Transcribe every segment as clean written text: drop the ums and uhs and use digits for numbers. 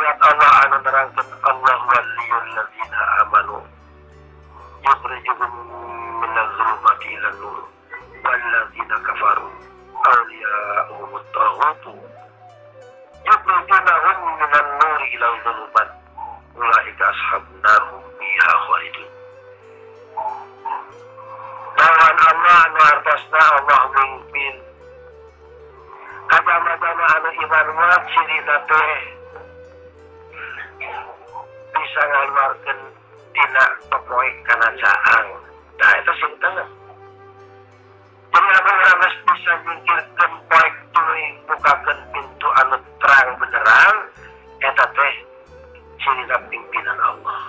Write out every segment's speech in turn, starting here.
ayat Allah anu nerangkeun Allah waliyul ladzina amanu yukhrijuhum minadh dhulumati ilan nur wal ladzina kafaru awliya'uhum at-taghut yukhrijunahum minan nur ila dhulumat ulaika ashabun nar hum fiha khalidun. Lawan Allah anu artosna Allah mimpin kajama-jama anu iman mah cirina teh bisa ngaluarkeun tina pepoek kana caang. Nah itu sinten. Jadi anu urang geus bisa nyingkirkeun poek tuluy bukakeun pintu anu terang benerang eta teh cirina pimpinan Allah.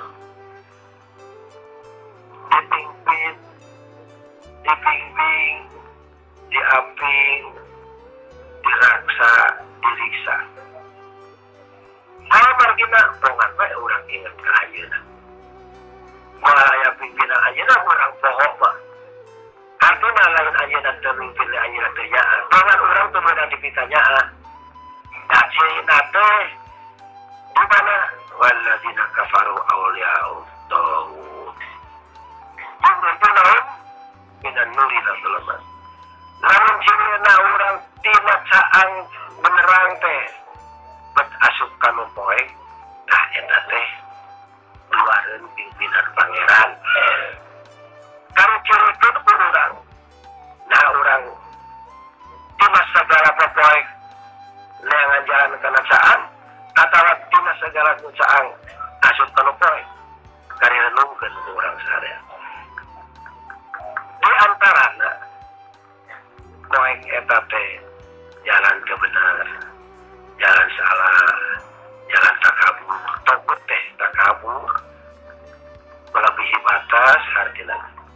Dipimpin, dibimbing, diamping, diraksa, diriksa. Kalau margina pongan bae urang inget ka ayeuna. Moal aya pimpinan ayeuna urang poho mah. Artuna lain ayeuna teu mimpin ayeuna teu nyaah. Pongan urang teu meunang dipitanyaan. Da cina teh di mana walladzina kafaru awliya'u taghut. Yukhrijunahum minan nuri ila dhulumat. Lamun cina urang tina caang benerang teh bet asup kanu poek, tah eta teh keluareun pimpinan pangeran. Kanu cirikeun urang, nah urang tina sagala poek neangan jalan kana caang atawa tina sagala caang asup kanu poek karenungkeun urang sadaya. Di antarana poek eta teh jalan kebenar, jalan salah, jalan takabur, tobat teh takabur, melebihi batas hartina.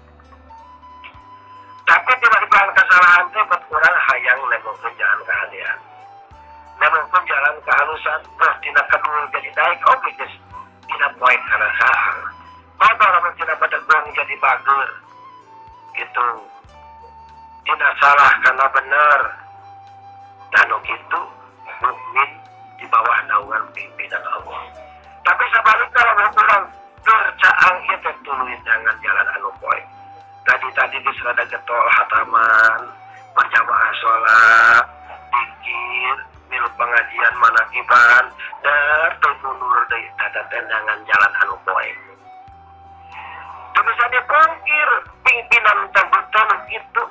Tapi tiba-tiba kesalahan teh buat orang hayang nemongkeun jalan keahlian, nemongkeun jalan kehalusan, terus tina kedul jadi naik, oke geus tina poek kana saang, motor mun tina badegong jadi bager, gitu. Tina salah karena benar. Tanu kitu mukmin di bawah naungan pimpinan Allah. Tapi sebaliknya lamun urang tercaang ieu teh tuluy jangan jalan anu poek. Tadi geus rada getol hataman, berjamaah salat, zikir, milu pengajian manakiban, dar teu mundur deui tata tendangan jalan anu poek. Teu bisa dipungkir pimpinan cabutan kitu.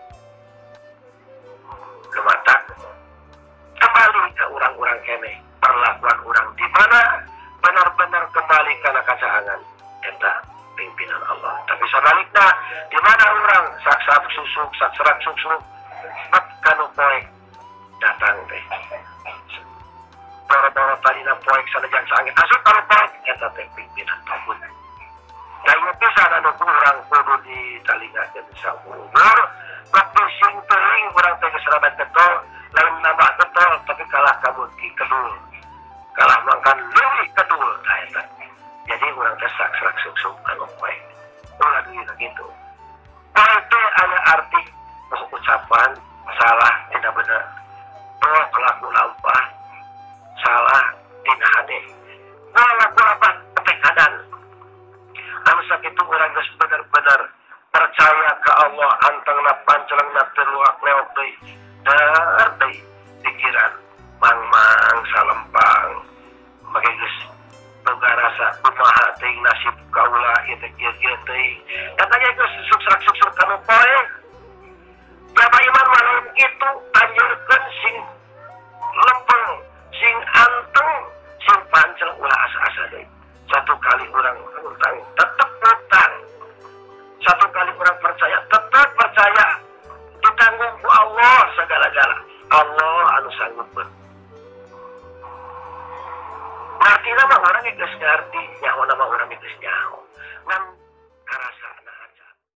Lumatak kembali ke orang-orang kene perlakuan orang di mana benar-benar kembali karena kacaangan eta pimpinan Allah. Tapi sebaliknya di mana orang sak susuk sak serak susuk bet kanu poek datang teh boro-boro talina poek sanajan saangin asup kanu poek eta teh pimpinan takut. Da ieu pisan anu urang kudu ditalingakeun saumur waktu sing teuing urang teh geus rada getol lain nambah getol tapi kalah kabutki kedul kalah mangkan leuwih kedul tah eta. Jadi urang teh sak-sak suk-suk kanu poek ulah dina kitu. Poek teh aya arti ucapan salah tidak benar, kelaku lampah salah tidak hade, kelaku apa ketekadan. Anu sakitu urang geus bener-bener percaya ke Allah antengna pancelengna teu luak-leok deui dar deui pikiran mang-mang salempang make geus boga rasa kumaha teuing nasib kaula ieu teh kieu teuing katanya geus susuk-susuk kanu poek. Jaba iman malam itu anjurkeun sing lempeng, sing anteng, sing pancel ulah asa-asa deui. Satu kali urang utang tetep utang. Satu kali orang percaya, tetap percaya ditanggung ku Allah segala-gala. Allah anu sanggup